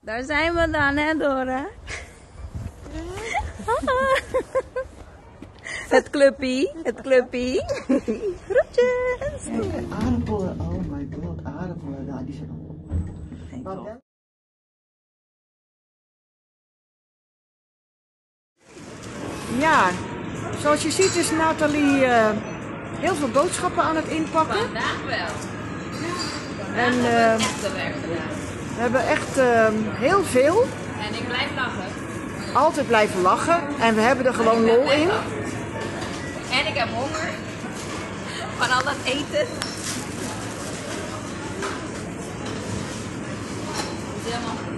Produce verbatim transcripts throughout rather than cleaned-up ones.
Daar zijn we dan, hè, Dora? Het clubpie, het clubpie. Groetjes. En aardappelen, oh my god, aardappelen, nou, die zijn al. Ja, zoals je ziet is Nathalie uh, heel veel boodschappen aan het inpakken. Vandaag wel. En uh, hebben we echt de werk gedaan. We hebben echt uh, heel veel. En ik blijf lachen. Altijd blijven lachen. En we hebben er gewoon lol in. En ik heb honger. Van al dat eten. Helemaal goed.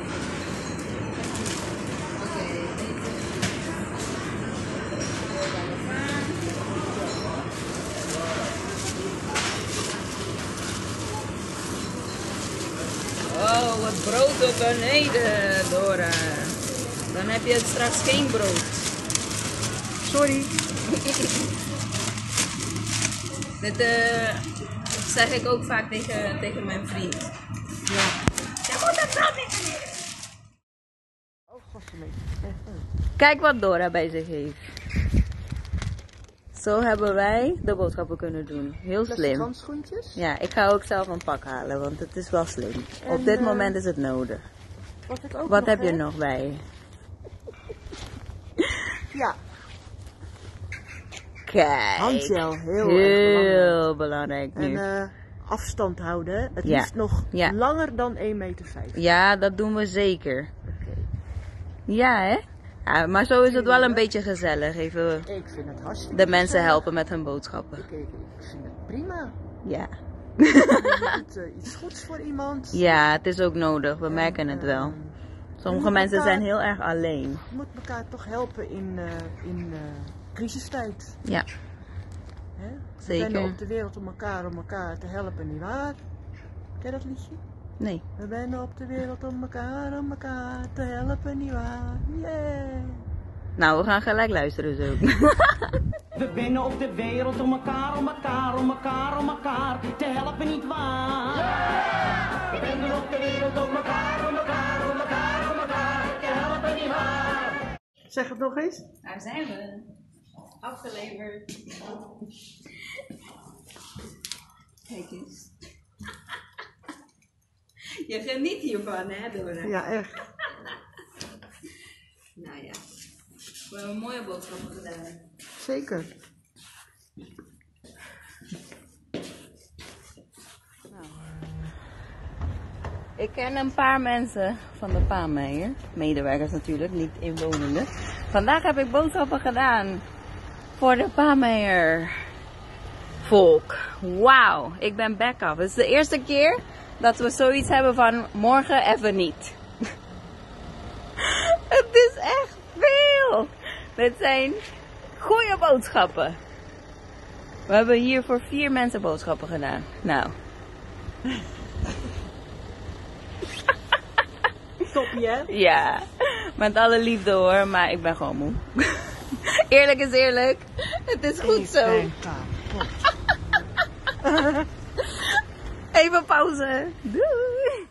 Oh, wat brood op beneden, Dora. Dan heb je straks geen brood. Sorry. Dit uh, zeg ik ook vaak tegen, tegen mijn vriend. Ja. Je moet het brood niet meer. Kijk wat Dora bij zich heeft. Zo hebben wij de boodschappen kunnen doen. Heel slim. Handschoentjes. Ja, ik ga ook zelf een pak halen, want het is wel slim. En, Op dit uh, moment is het nodig. Wat, ik ook Wat nog heb je heb? nog bij? Ja. Kijk. Handgel, heel, heel erg belangrijk. belangrijk nu. En uh, afstand houden. Het Ja. liefst nog Ja. langer dan één meter vijftig. Ja, dat doen we zeker. Okay. Ja, hè? Ja, maar zo is het wel een beetje gezellig. Even Ik vind het hartstikke de mensen gezellig. helpen met hun boodschappen. Ik, ik vind het prima. Ja. Je doet uh, iets goeds voor iemand. Ja, het is ook nodig. We En, merken het uh, wel. Sommige moet mensen elkaar- zijn heel erg alleen. Je moet elkaar toch helpen in, uh, in uh, crisistijd. Ja, Hè? We zeker. zijn op de wereld om elkaar om elkaar te helpen, nietwaar? Ken je dat liedje? Nee. We zijn op de wereld om elkaar om elkaar te helpen, nietwaar? Yeah! Nou, we gaan gelijk luisteren zo. We zijn op de wereld om elkaar, om elkaar, om elkaar, om elkaar te helpen, niet waar? Yeah! We zijn op de wereld om elkaar, om elkaar, om elkaar, om elkaar te helpen, niet waar? Zeg het nog eens. Daar zijn we. Afgeleverd. Kijk eens. Je geniet hiervan, hè, Dora? Ja, echt. Nou ja. We hebben mooie boodschappen gedaan. Zeker. Nou. Ik ken een paar mensen van de Paameijer. Medewerkers natuurlijk, niet inwonenden. Vandaag heb ik boodschappen gedaan voor de Paameijer volk. Wauw, ik ben back af. Het is de eerste keer dat we zoiets hebben van morgen even niet. Het is echt veel. Dit zijn goede boodschappen. We hebben hier voor vier mensen boodschappen gedaan. Nou. Toppie, hè? Ja, met alle liefde hoor, maar ik ben gewoon moe. Eerlijk is eerlijk. Het is goed zo. Even pauze. Doei.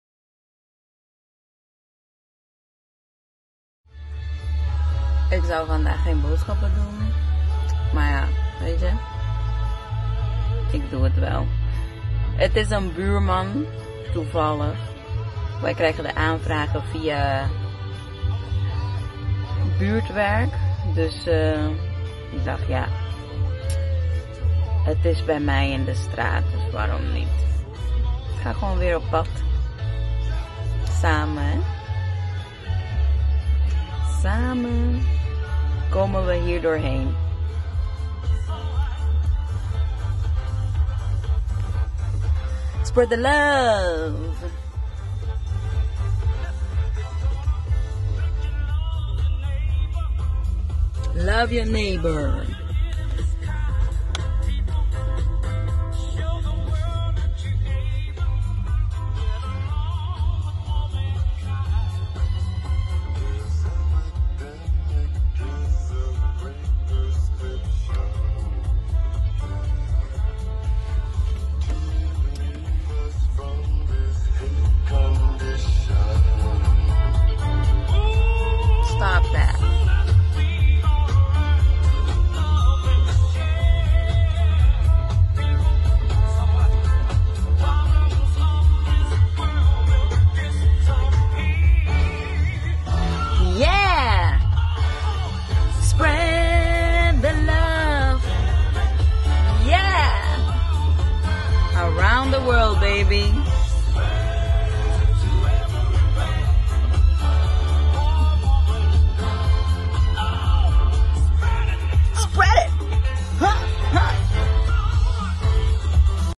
Ik zou vandaag geen boodschappen doen. Maar ja, weet je. Ik doe het wel. Het is een buurman, toevallig. Wij krijgen de aanvragen via buurtwerk. Dus uh, ik dacht ja, het is bij mij in de straat, dus waarom niet? Ik ga gewoon weer op pad. Samen, hè? Samen komen we hier doorheen. Spread the love! Love your neighbor.